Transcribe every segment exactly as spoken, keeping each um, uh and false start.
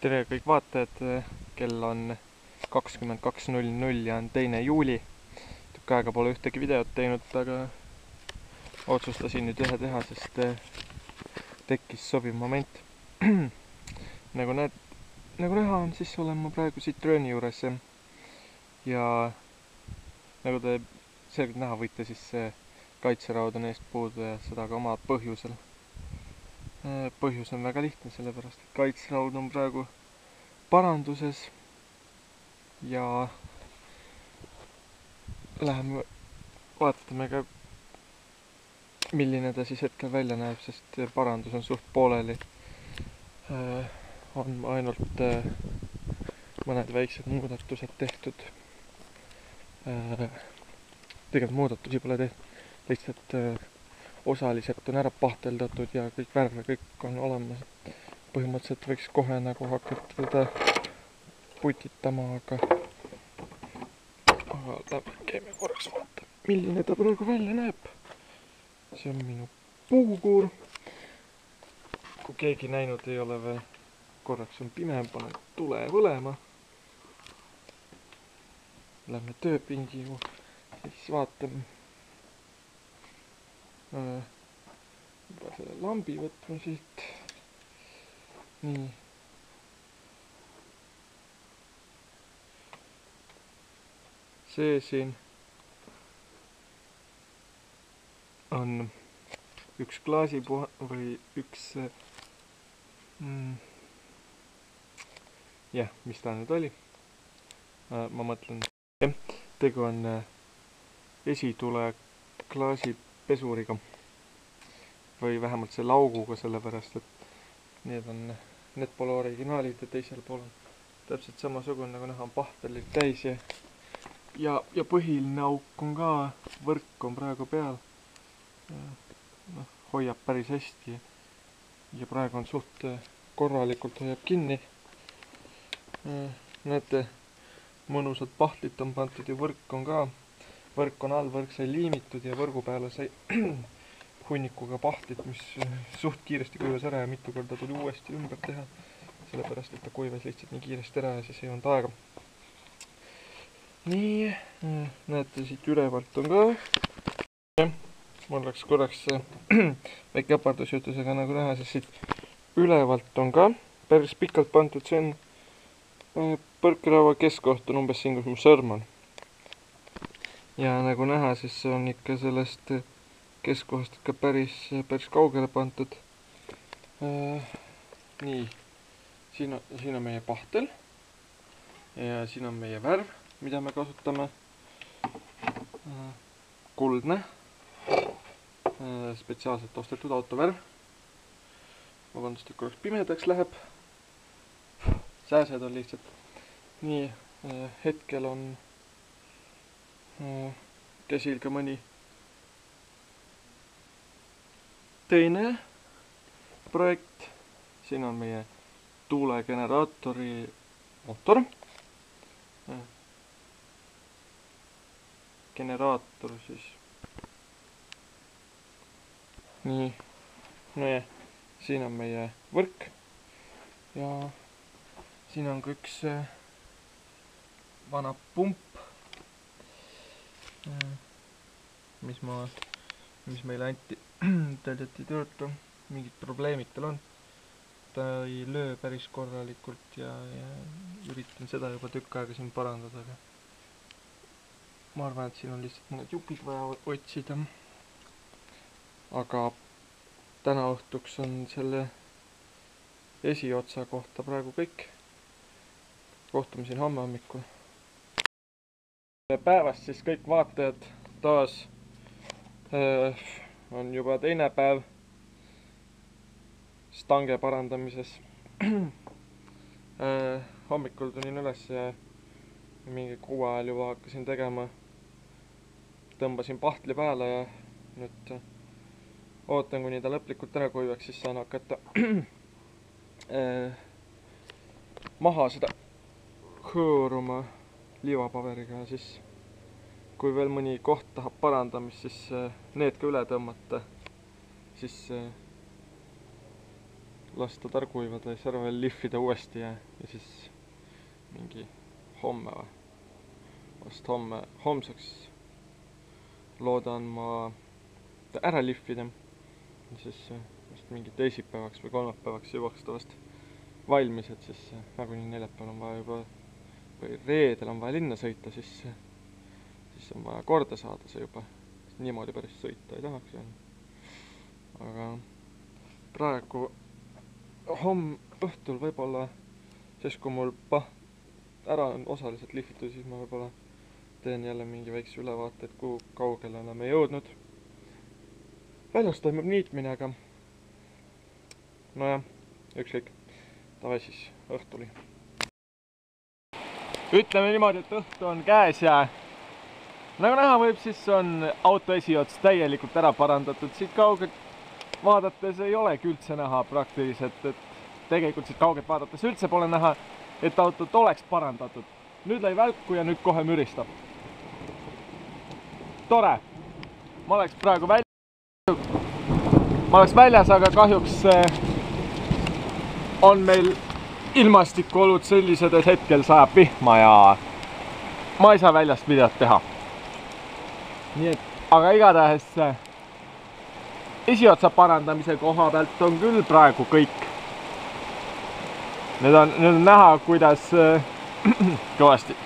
tere kõik vaatajad, kell on kakskümmend kaks null null ja on teine juuli. Tükk aega pole ühtegi videot teinud, aga otsustasin nüüd ühe teha, sest tekkis sobiv moment. nagu näed, nagu näha on, siis olen ma praegu Citroeni juures ja nagu te selgelt näha võite, siis see kaitseraud on eest puudu ja seda ka oma põhjusel. Põhjus on väga lihtne, sellepärast et kaitseraud on praegu paranduses ja läheme vaatame ka, milline ta siis hetkel välja näeb, sest parandus on suht pooleli. On ainult mõned väiksed muudatused tehtud. Tegelikult muudatusi pole tehtud, lihtsalt osaliselt on ära pahteldatud ja kõik värve, kõik on olemas. Põhimõtteliselt võiks kohe nagu hakata teda putitama, aga aga käime korraks vaata, milline ta praegu välja näeb. See on minu puukuur. Kui keegi näinud ei ole veel, korraks on pime, panen tule põlema. Lähme tööpingi juurde, siis vaatame. Juba selle lambi võtma siit. Nii. See siin on üks klaasipuha või üks mm, jah, mis ta nüüd oli? Ma mõtlen, tegu on esitule klaasipesuriga või vähemalt see lauguga, sellepärast et need on, need pole originaalid ja teisel pool on täpselt samasugune, nagu näha on pahtelid täis ja, ja, ja põhiline auk on ka, võrk on praegu peal. No, hoiab päris hästi ja praegu on suht korralikult hoiab kinni. Näete, mõnusad pahtlid on pandud ja võrk on ka. Võrk on all, võrk sai liimitud ja võrgu peale sai hunnikuga pahtlid, mis suht kiiresti kuivas ära ja mitu korda tuli uuesti ümber teha. Sellepärast, et ta kuivas lihtsalt nii kiiresti ära ja siis ei olnud aega. Nii, näete, siit ülevalt on ka. Ja, mul läks korraks väike apardusjutusega nagu näha, siis siit ülevalt on ka päris pikalt pandud. See on põrkelaua keskkoht on umbes siin, kus mu sõrm on. Ja nagu näha, siis see on ikka sellest keskkohast ikka päris, päris kaugele pandud. Nii, siin on, siin on meie pahtel ja siin on meie värv, mida me kasutame. Kuldne, spetsiaalselt ostetud autovärv. Vabandust, et korraks pimedaks läheb. Sääsed on lihtsalt. Nii, hetkel on käsil ka mõni teine projekt. Siin on meie tuulegeneraatori mootor. Generaator siis. Nii, no ja siin on meie võrk ja siin on ka üks vana pump, mis ma, mis meile anti, tegelikult ei tööta, mingid probleemid tal on. Ta ei löö päris korralikult ja, ja üritan seda juba tükk aega siin parandada, aga ma arvan, et siin on lihtsalt mõned jupid vaja otsida. Aga täna õhtuks on selle esiotsa kohta praegu kõik. Kohtume siin homme hommikul. Päevast siis kõik vaatajad taas äh, on juba teine päev stange parandamises. äh, hommikul tulin üles ja mingi kuu ajal juba hakkasin tegema. Tõmbasin pahtli peale ja nüüd ootan, kuni ta lõplikult ära kuivaks, siis saan hakata äh, maha seda hõõruma liivapaberiga ja siis kui veel mõni koht tahab parandamist, siis need ka üle tõmmata, siis lasta targuivada ja seal veel lihvida uuesti ja, ja siis mingi homme või? Vast homme, homseks loodan ma ära lihvida. Ja siis vast mingi teisipäevaks või kolmapäevaks jõuaks ta vast valmis, et siis nagunii neljapäeval on vaja juba või reedel on vaja linna sõita, siis, siis on vaja korda saada see juba. Niimoodi päris sõita ei tahaks. Aga praegu homm õhtul võib-olla, siis kui mul pah, ära on osaliselt lihvitud, siis ma võib-olla teen jälle mingi väikse ülevaate, et kuhu kaugele oleme jõudnud. Väljas toimub niitmine, aga nojah, ükskõik. Tavai siis õhtuli. Ütleme niimoodi, et õhtu on käes ja nagu näha võib, siis on auto esiots täielikult ära parandatud. Siit kaugelt vaadates ei olegi üldse näha praktiliselt, et tegelikult siit kaugelt vaadates üldse pole näha, et autot oleks parandatud. Nüüd lõi välku ja nüüd kohe müristab. Tore! Ma oleks praegu väljas, ma oleks väljas, aga kahjuks on meil ilmastikuolud sellised, et hetkel sajab vihma ja ma ei saa väljast videot teha. Nii et, aga igatahes esiotsa parandamise koha pealt on küll praegu kõik. Need on, need on näha, kuidas kõvasti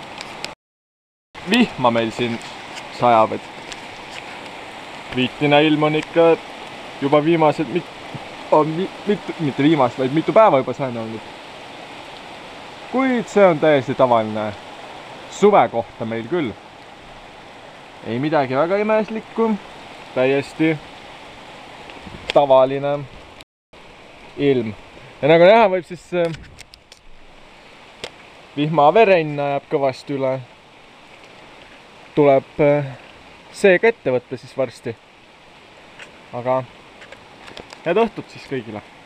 vihma meil siin sajab, et viitine ilm on ikka juba viimased mit, on mitu, mitte viimast, vaid mitu päeva juba sain olnud. Kuid see on täiesti tavaline suve kohta meil küll. Ei midagi väga imeslikku, täiesti tavaline ilm. Ja nagu näha võib, siis vihmaverenn ajab kõvasti üle. Tuleb seega ette võtta siis varsti. Aga head õhtut siis kõigile!